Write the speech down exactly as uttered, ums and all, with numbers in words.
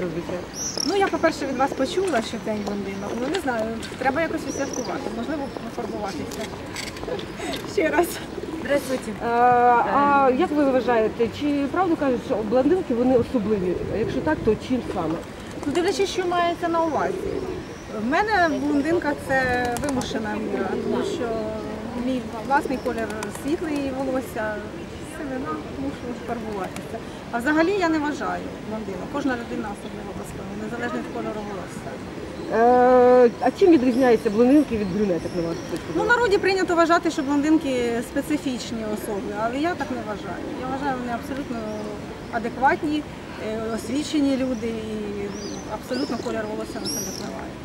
зазвичай? Ну, я, по-перше, від вас почула, що день блондинок. Ну, не знаю, треба якось відсвяткувати. Можливо, пофарбуватися. Ще раз. Здравствуйте. А, а як ви вважаєте, чи правду кажуть, що блондинки вони особливі? Якщо так, то чим саме? Ну, дивлячись, що мається на увазі. В мене блондинка – це вимушена міра, тому що мій власний колір світлий волосся, сивина, мушу фарбуватися. А взагалі я не вважаю блондинок. Кожна людина особливо по-своєму, незалежно від кольору волосся. Е, а чим відрізняються блондинки від брюнеток, на вашу точку зору? Ну, в народі прийнято вважати, що блондинки специфічні особи, але я так не вважаю. Я вважаю, вони абсолютно адекватні, освічені люди і абсолютно колір волосся на це не впливає.